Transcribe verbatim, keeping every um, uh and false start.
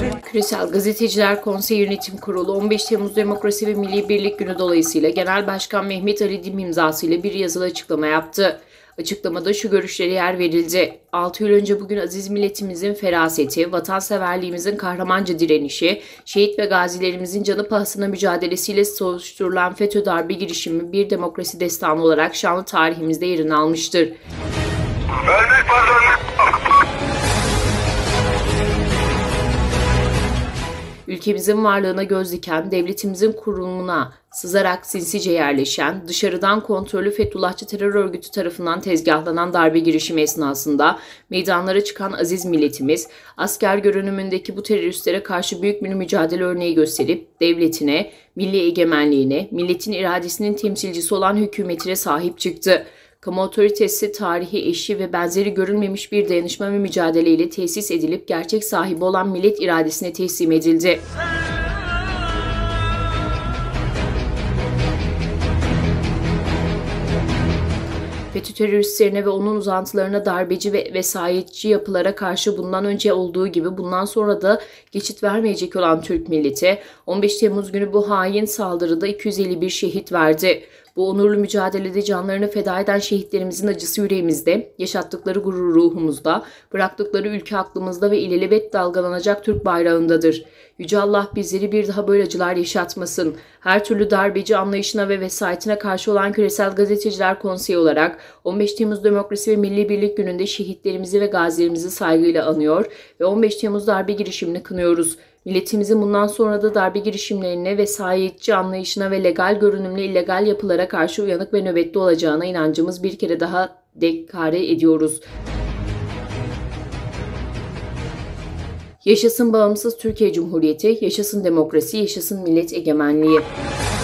Küresel Gazeteciler Konseyi Yönetim Kurulu on beş Temmuz Demokrasi ve Milli Birlik Günü dolayısıyla Genel Başkan Mehmet Ali Dim imzasıyla bir yazılı açıklama yaptı. Açıklamada şu görüşlere yer verildi. altı yıl önce bugün aziz milletimizin feraseti, vatanseverliğimizin kahramanca direnişi, şehit ve gazilerimizin canı pahasına mücadelesiyle oluşturulan FETÖ darbe girişimi bir demokrasi destanı olarak şanlı tarihimizde yerini almıştır. Vermek pazarlık. Ülkemizin varlığına göz diken, devletimizin kurulumuna sızarak sinsice yerleşen, dışarıdan kontrollü Fethullahçı terör örgütü tarafından tezgahlanan darbe girişimi esnasında meydanlara çıkan aziz milletimiz, asker görünümündeki bu teröristlere karşı büyük bir mücadele örneği gösterip devletine, milli egemenliğine, milletin iradesinin temsilcisi olan hükümetine sahip çıktı. Kamu otoritesi, tarihi eşi ve benzeri görülmemiş bir dayanışma ve mücadeleyle tesis edilip gerçek sahibi olan millet iradesine teslim edildi. FETÖ teröristlerine ve onun uzantılarına darbeci ve vesayetçi yapılara karşı bundan önce olduğu gibi bundan sonra da geçit vermeyecek olan Türk milleti on beş Temmuz günü bu hain saldırıda iki yüz elli bir şehit verdi. Bu onurlu mücadelede canlarını feda eden şehitlerimizin acısı yüreğimizde, yaşattıkları gurur ruhumuzda, bıraktıkları ülke aklımızda ve ilelebet dalgalanacak Türk bayrağındadır. Yüce Allah bizleri bir daha böyle acılar yaşatmasın. Her türlü darbeci anlayışına ve vesayetine karşı olan Küresel Gazeteciler Konseyi olarak on beş Temmuz Demokrasi ve Milli Birlik Günü'nde şehitlerimizi ve gazilerimizi saygıyla anıyor ve on beş Temmuz darbe girişimini kınıyoruz. Milletimizin bundan sonra da darbe girişimlerine, vesayetçi anlayışına ve legal görünümlü illegal yapılara karşı uyanık ve nöbetli olacağına inancımız bir kere daha dekare ediyoruz. Yaşasın bağımsız Türkiye Cumhuriyeti, yaşasın demokrasi, yaşasın millet egemenliği.